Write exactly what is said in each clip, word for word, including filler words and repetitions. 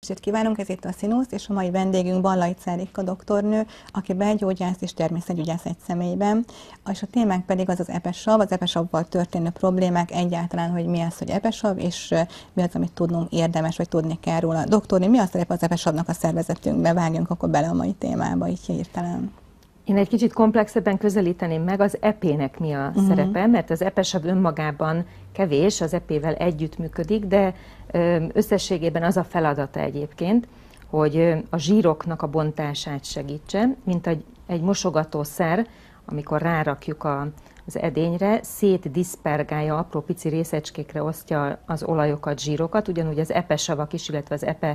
estét kívánunk, ez itt a Színusz, és a mai vendégünk Ballai Czerika doktornő, aki belgyógyász és természetgyógyász egy személyben. És a témánk pedig az az epesav, az epesavval történő problémák, egyáltalán, hogy mi az, hogy epesav, és mi az, amit tudnunk érdemes, vagy tudni kell róla. Doktornő, mi a szerep az epesavnak a szervezetünkben? Vágjunk akkor bele a mai témába, így hirtelen. Én egy kicsit komplexebben közelíteném meg, az epének mi a uh-huh. szerepe, mert az epesav önmagában kevés, az epével együtt működik, de összességében az a feladata egyébként, hogy a zsíroknak a bontását segítse, mint egy, egy mosogatószer, amikor rárakjuk a, az edényre, szétdiszpergálja, apró pici részecskékre osztja az olajokat, zsírokat, ugyanúgy az epesavak is, illetve az epe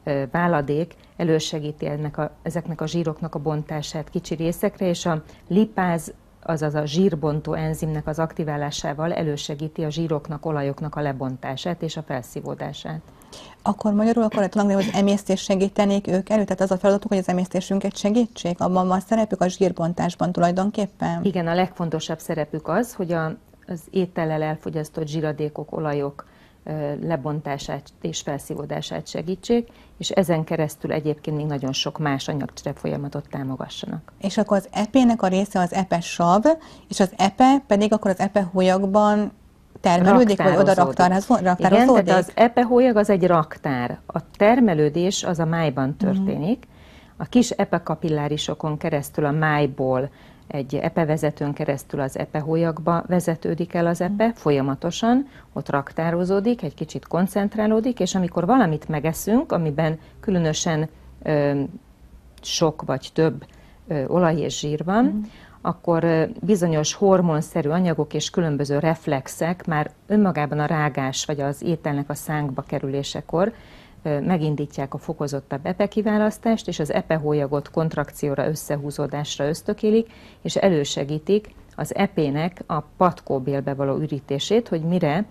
váladék elősegíti ennek a, ezeknek a zsíroknak a bontását kicsi részekre, és a lipáz, azaz a zsírbontó enzimnek az aktiválásával elősegíti a zsíroknak, olajoknak a lebontását és a felszívódását. Akkor magyarul akkor tudom, hogy az emésztés segítenék ők elő, tehát az a feladatuk, hogy az emésztésünket segítsék? Abban van szerepük a zsírbontásban tulajdonképpen? Igen, a legfontosabb szerepük az, hogy a, az étellel elfogyasztott zsíradékok, olajok lebontását és felszívódását segítsék, és ezen keresztül egyébként még nagyon sok más anyagcsere folyamatot támogassanak. És akkor az epének a része az epesav, és az epe pedig akkor az epehólyagban termelődik, vagy oda raktározódik? Igen, tehát az epehólyag az egy raktár. A termelődés az a májban történik. A kis epekapillárisokon keresztül a májból egy epevezetőn keresztül az epehólyagba vezetődik el az epe, folyamatosan, ott raktározódik, egy kicsit koncentrálódik, és amikor valamit megeszünk, amiben különösen ö, sok vagy több ö, olaj és zsír van, mm. akkor ö, bizonyos hormonszerű anyagok és különböző reflexek már önmagában a rágás vagy az ételnek a szánkba kerülésekor megindítják a fokozottabb epekiválasztást, és az epehólyagot kontrakcióra, összehúzódásra ösztökélik, és elősegítik az epének a patkóbélbe való ürítését, hogy mire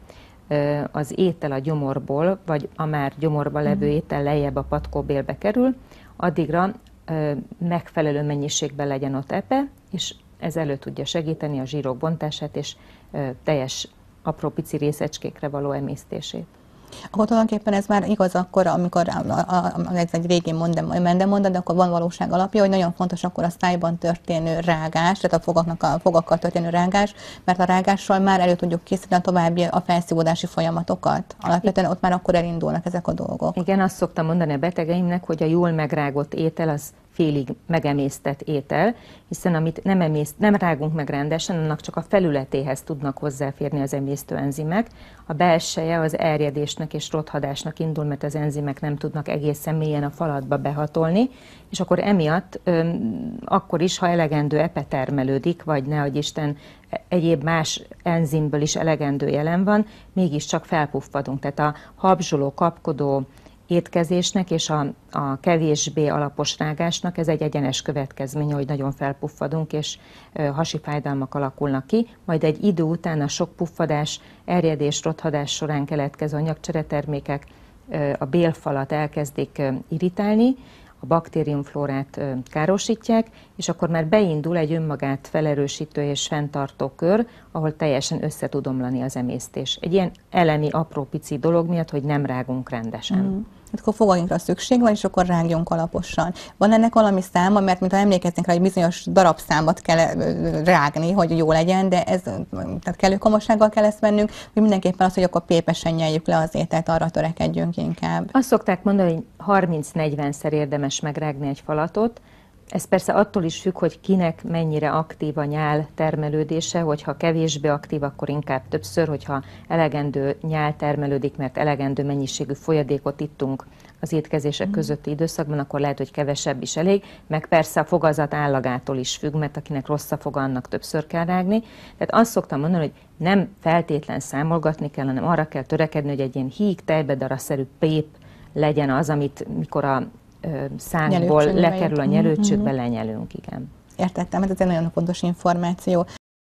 az étel a gyomorból, vagy a már gyomorba levő étel lejjebb a patkóbélbe kerül, addigra megfelelő mennyiségben legyen ott epe, és ez elő tudja segíteni a zsírok bontását és teljes apró pici részecskékre való emésztését. Akkor tulajdonképpen ez már igaz akkor, amikor a, a, a, ez egy régi mendemondat, de akkor van valóság alapja, hogy nagyon fontos akkor a szájban történő rágás, tehát a fogaknak a fogakkal történő rágás, mert a rágással már elő tudjuk készíteni a további a felszívódási folyamatokat. Alapvetően ott már akkor elindulnak ezek a dolgok. Igen, azt szoktam mondani a betegeimnek, hogy a jól megrágott étel az félig megemésztett étel, hiszen amit nem, emészt, nem rágunk meg rendesen, annak csak a felületéhez tudnak hozzáférni az emésztőenzimek. A belseje az erjedésnek és rothadásnak indul, mert az enzimek nem tudnak egészen mélyen a falatba behatolni, és akkor emiatt öm, akkor is, ha elegendő epe termelődik, vagy nehogy Isten egyéb más enzimből is elegendő jelen van, mégiscsak felpuffadunk. Tehát a habzsoló, kapkodó étkezésnek és a, a kevésbé alapos rágásnak ez egy egyenes következménye, hogy nagyon felpuffadunk, és ö, hasi fájdalmak alakulnak ki, majd egy idő után a sok puffadás, erjedés, rothadás során keletkező anyagcseretermékek ö, a bélfalat elkezdik ö, irritálni, a baktériumflórát ö, károsítják, és akkor már beindul egy önmagát felerősítő és fenntartó kör, ahol teljesen össze tud omlani az emésztés. Egy ilyen elemi, apró pici dolog miatt, hogy nem rágunk rendesen. Mm. Akkor fogainkra szükség van, és akkor rágjunk alaposan. Van ennek valami száma, mert mintha emlékeznénk rá, hogy bizonyos darabszámot kell rágni, hogy jó legyen, de ez, tehát kellő komolysággal kell ezt vennünk, hogy mindenképpen az, hogy akkor pépesen nyeljük le az ételt, arra törekedjünk inkább. Azt szokták mondani, hogy harminc-negyvenszer érdemes megrágni egy falatot. Ez persze attól is függ, hogy kinek mennyire aktív a nyál termelődése, hogyha kevésbé aktív, akkor inkább többször, hogyha elegendő nyál termelődik, mert elegendő mennyiségű folyadékot ittunk az étkezések mm. közötti időszakban, akkor lehet, hogy kevesebb is elég, meg persze a fogazat állagától is függ, mert akinek rossz a foga, annak többször kell rágni. Tehát azt szoktam mondani, hogy nem feltétlen számolgatni kell, hanem arra kell törekedni, hogy egy ilyen híg tejbedaraszerű pép legyen az, amit mikor a szánkból lekerül a nyelőcsőkbe, lenyelünk, igen. Értettem, ez egy nagyon fontos információ.